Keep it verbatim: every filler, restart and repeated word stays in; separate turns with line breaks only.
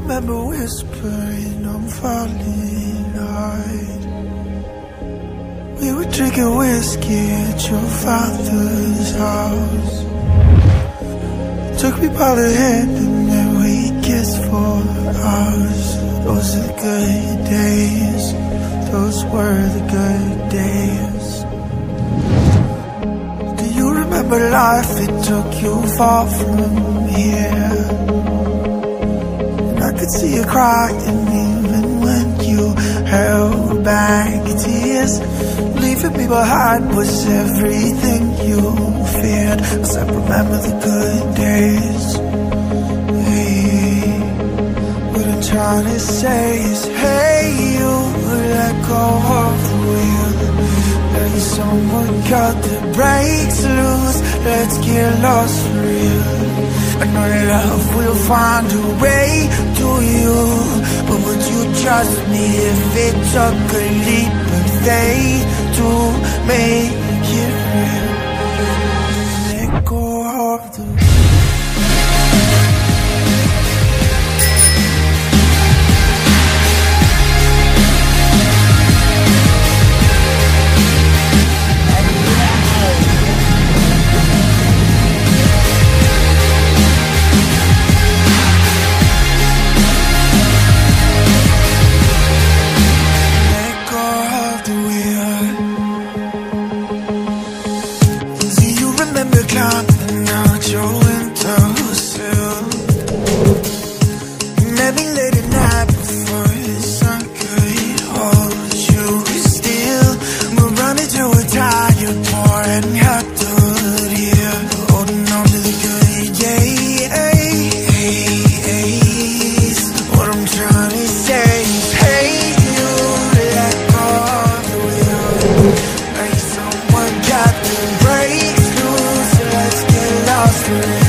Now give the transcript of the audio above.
remember whispering I'm falling hard. We were drinking whiskey at your father's house. Took me by the hand and then we kissed for hours. Those are the good days. Those were the good days. Do you remember life? It took you far from here. And I could see you crying even when you held back tears. Leaving me behind was everything you feared. 'Cause I remember the good days. Hey, what I'm trying to say is, hey, you let go of the wheel. Hey, someone got the brakes loose. Let's get lost for real. I know love will find a way to you, but would you trust me if it took a leap of faith to make it real? Let go of the lost for